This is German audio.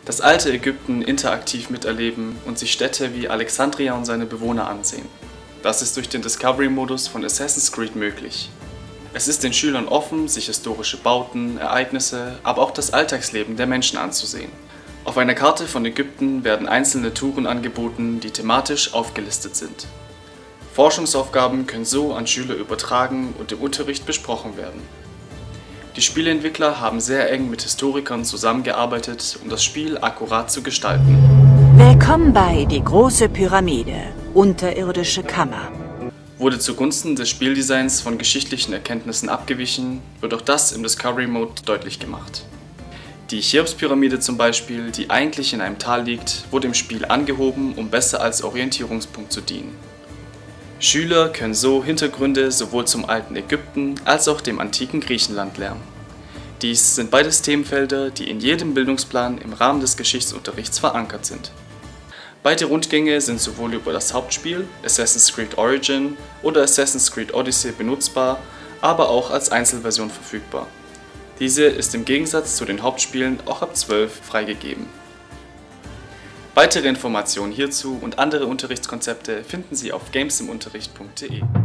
Das alte Ägypten interaktiv miterleben und sich Städte wie Alexandria und seine Bewohner ansehen. Das ist durch den Discovery-Modus von Assassin's Creed möglich. Es ist den Schülern offen, sich historische Bauten, Ereignisse, aber auch das Alltagsleben der Menschen anzusehen. Auf einer Karte von Ägypten werden einzelne Touren angeboten, die thematisch aufgelistet sind. Forschungsaufgaben können so an Schüler übertragen und im Unterricht besprochen werden. Die Spieleentwickler haben sehr eng mit Historikern zusammengearbeitet, um das Spiel akkurat zu gestalten. Willkommen bei Die große Pyramide, unterirdische Kammer. Wurde zugunsten des Spieldesigns von geschichtlichen Erkenntnissen abgewichen, wird auch das im Discovery Mode deutlich gemacht. Die Cheops-Pyramide zum Beispiel, die eigentlich in einem Tal liegt, wurde im Spiel angehoben, um besser als Orientierungspunkt zu dienen. Schüler können so Hintergründe sowohl zum alten Ägypten als auch dem antiken Griechenland lernen. Dies sind beides Themenfelder, die in jedem Bildungsplan im Rahmen des Geschichtsunterrichts verankert sind. Beide Rundgänge sind sowohl über das Hauptspiel Assassin's Creed Origin oder Assassin's Creed Odyssey benutzbar, aber auch als Einzelversion verfügbar. Diese ist im Gegensatz zu den Hauptspielen auch ab 12 freigegeben. Weitere Informationen hierzu und andere Unterrichtskonzepte finden Sie auf gamesimunterricht.de.